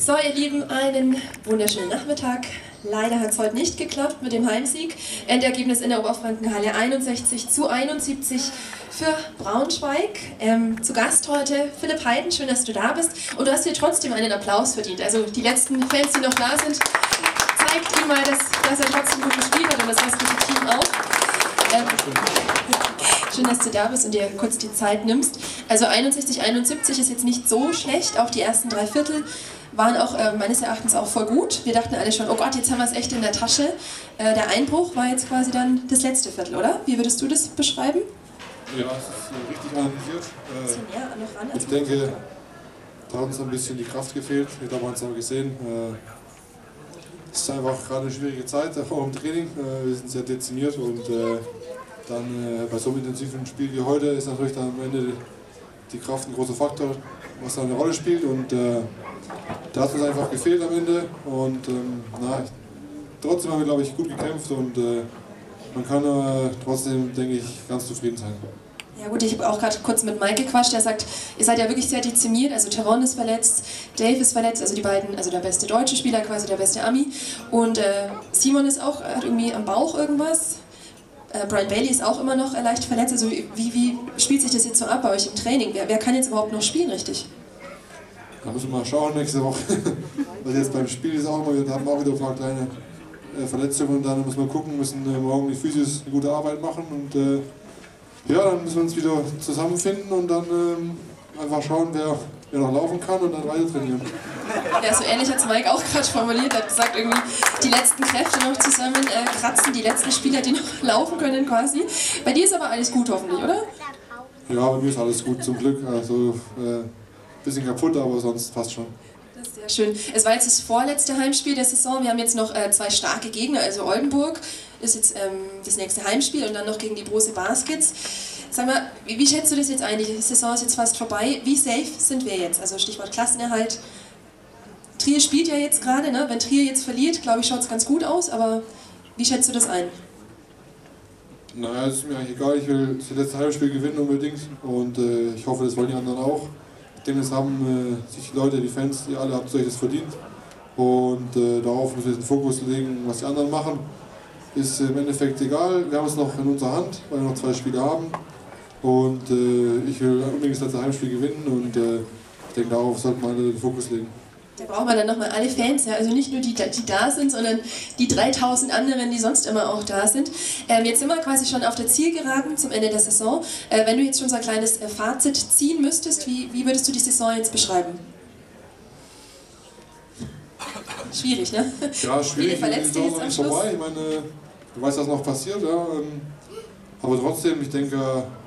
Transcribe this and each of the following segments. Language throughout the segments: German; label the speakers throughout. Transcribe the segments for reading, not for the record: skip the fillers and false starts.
Speaker 1: So, ihr Lieben, einen wunderschönen Nachmittag. Leider hat es heute nicht geklappt mit dem Heimsieg. Endergebnis in der Oberfrankenhalle 61:71 für Braunschweig. Zu Gast heute Philipp Heiden, schön, dass du da bist. Und du hast dir trotzdem einen Applaus verdient. Also die letzten Fans, die noch da sind, zeigt ihm mal, dass er trotzdem gut gespielt hat und das restliche Team auch. Schön, dass du da bist und dir kurz die Zeit nimmst. Also 61:71 ist jetzt nicht so schlecht, auch die ersten 3 Viertel waren auch meines Erachtens auch voll gut. Wir dachten alle schon, oh Gott, jetzt haben wir es echt in der Tasche. Der Einbruch war jetzt quasi dann das letzte Viertel, oder? Wie würdest du das beschreiben?
Speaker 2: Ja, es ist richtig analysiert. Ich denke, da hat uns ein bisschen die Kraft gefehlt. Ich glaube, man hat es auch gesehen. Es ist einfach gerade eine schwierige Zeit, auch im Training. Wir sind sehr dezimiert und dann bei so einem intensiven Spiel wie heute ist natürlich dann am Ende die Kraft ein großer Faktor, was da eine Rolle spielt. Und da hat es uns einfach gefehlt am Ende. Und trotzdem haben wir, glaube ich, gut gekämpft und man kann trotzdem, denke ich, ganz zufrieden sein.
Speaker 1: Ja gut, ich habe auch gerade kurz mit Mike gequatscht, der sagt, ihr seid ja wirklich sehr dezimiert, also Teron ist verletzt, Dave ist verletzt, also die beiden, also der beste deutsche Spieler, quasi der beste Ami, und Simon ist auch, hat irgendwie am Bauch irgendwas, Brian Bailey ist auch immer noch leicht verletzt, also wie spielt sich das jetzt so ab bei euch im Training? Wer kann jetzt überhaupt noch spielen, richtig?
Speaker 2: Da müssen wir mal schauen nächste Woche, weil jetzt beim Spiel ist auch immer, wir haben auch wieder ein paar kleine Verletzungen und dann müssen wir gucken, müssen morgen die Physios eine gute Arbeit machen und ja, dann müssen wir uns wieder zusammenfinden und dann einfach schauen, wer noch laufen kann und dann weiter trainieren.
Speaker 1: Ja, so ähnlich hat es Mike auch gerade formuliert. Er hat gesagt, irgendwie die letzten Kräfte noch zusammen kratzen, die letzten Spieler, die noch laufen können quasi. Bei dir ist aber alles gut hoffentlich, oder?
Speaker 2: Ja, bei mir ist alles gut, zum Glück. Also ein bisschen kaputt, aber sonst passt schon.
Speaker 1: Das ist sehr schön. Es war jetzt das vorletzte Heimspiel der Saison. Wir haben jetzt noch 2 starke Gegner, also Oldenburg ist jetzt das nächste Heimspiel und dann noch gegen die Brose Baskets. Sag mal, wie schätzt du das jetzt ein? Die Saison ist jetzt fast vorbei. Wie safe sind wir jetzt? Also Stichwort Klassenerhalt. Trier spielt ja jetzt gerade, ne? Wenn Trier jetzt verliert, glaube ich, schaut es ganz gut aus, aber wie schätzt du das ein?
Speaker 2: Naja, es ist mir eigentlich egal, ich will das letzte Heimspiel gewinnen unbedingt und ich hoffe, das wollen die anderen auch. Ich denke, das haben sich die Leute, die Fans, ihr alle habt euch das verdient und darauf müssen wir den Fokus legen, was die anderen machen. Ist im Endeffekt egal, wir haben es noch in unserer Hand, weil wir noch 2 Spiele haben und ich will unbedingt das letzte Heimspiel gewinnen und ich denke, darauf sollten wir alle den Fokus legen.
Speaker 1: Da brauchen wir dann nochmal alle Fans, ja? Also nicht nur die da sind, sondern die 3000 anderen, die sonst immer auch da sind. Jetzt sind wir quasi schon auf der Zielgeraden zum Ende der Saison. Wenn du jetzt schon so ein kleines Fazit ziehen müsstest, wie würdest du die Saison jetzt beschreiben? Schwierig, ne?
Speaker 2: Ja, schwierig.
Speaker 1: Die Saison
Speaker 2: ist vorbei. Ich meine, du weißt, was noch passiert, ja. Aber trotzdem, ich denke,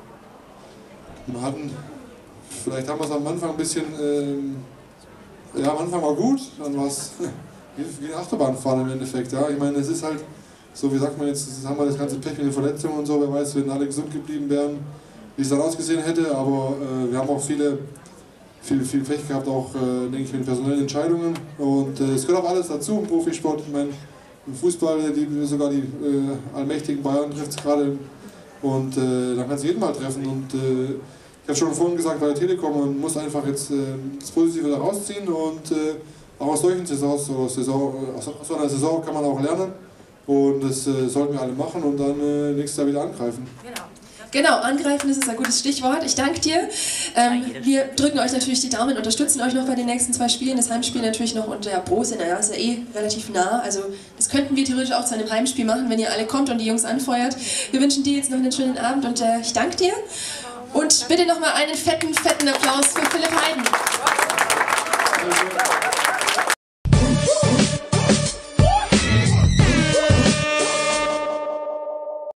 Speaker 2: vielleicht haben wir es am Anfang ein bisschen, ja, am Anfang war gut, dann war es wie eine Achterbahnfahrt im Endeffekt, ja. Ich meine, es ist halt, so wie sagt man jetzt, haben wir das ganze Pech mit den Verletzungen und so, wer weiß, wenn alle gesund geblieben wären, wie es dann ausgesehen hätte, aber wir haben auch viel Pech gehabt, auch, denke ich, mit personellen Entscheidungen und es gehört auch alles dazu im Profisport. Ich meine, im Fußball, sogar die allmächtigen Bayern trifft es gerade und dann kann es jeden mal treffen und ich habe schon vorhin gesagt, bei der Telekom, man muss einfach jetzt das Positive da rausziehen und auch aus solchen Saisons, aus so einer Saison kann man auch lernen und das sollten wir alle machen und dann nächstes Jahr wieder angreifen.
Speaker 1: Genau, angreifen, das ist ein gutes Stichwort. Ich danke dir. Wir drücken euch natürlich die Daumen, unterstützen euch noch bei den nächsten 2 Spielen. Das Heimspiel natürlich noch und der Brose, naja, ist ja eh relativ nah. Also das könnten wir theoretisch auch zu einem Heimspiel machen, wenn ihr alle kommt und die Jungs anfeuert. Wir wünschen dir jetzt noch einen schönen Abend und ich danke dir. Und bitte nochmal einen fetten Applaus für Philipp Heiden.